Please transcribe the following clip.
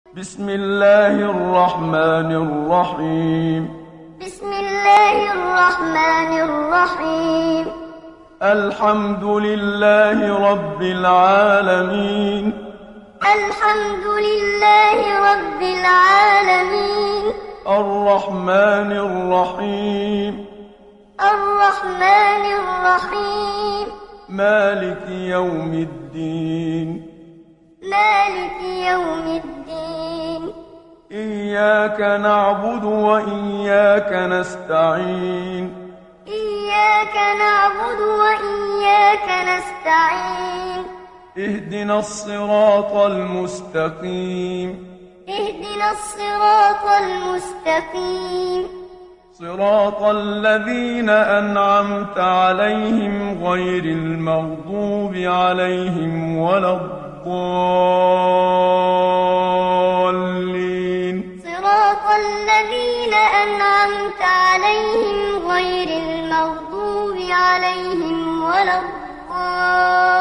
بسم الله الرحمن الرحيم. بسم الله الرحمن الرحيم. الحمد لله رب العالمين. الحمد لله رب العالمين. الرحمن الرحيم. الرحمن الرحيم. مالك يوم الدين. مالك يوم الدين. إياك نعبد وإياك نستعين. إياك نعبد وإياك نستعين. اهدنا الصراط المستقيم. اهدنا الصراط المستقيم. صراط الذين أنعمت عليهم غير المغضوب عليهم ولا الضالين. صراط الذين أنعمت عليهم غير المغضوب عليهم ولا الضالين.